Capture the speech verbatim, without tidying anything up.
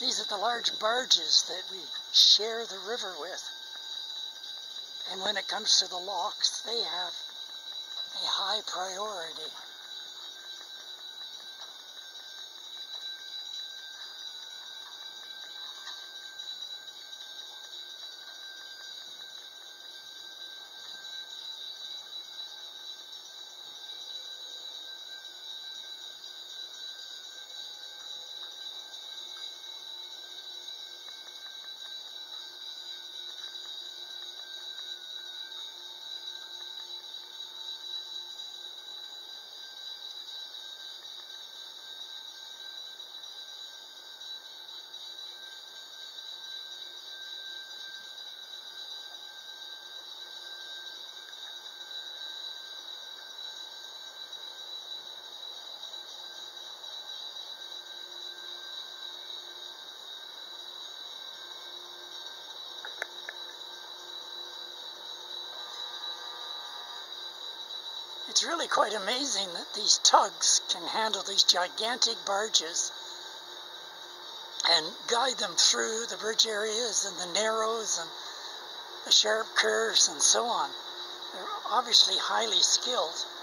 These are the large barges that we share the river with. And when it comes to the locks, they have a high priority. It's really quite amazing that these tugs can handle these gigantic barges and guide them through the bridge areas and the narrows and the sharp curves and so on. They're obviously highly skilled.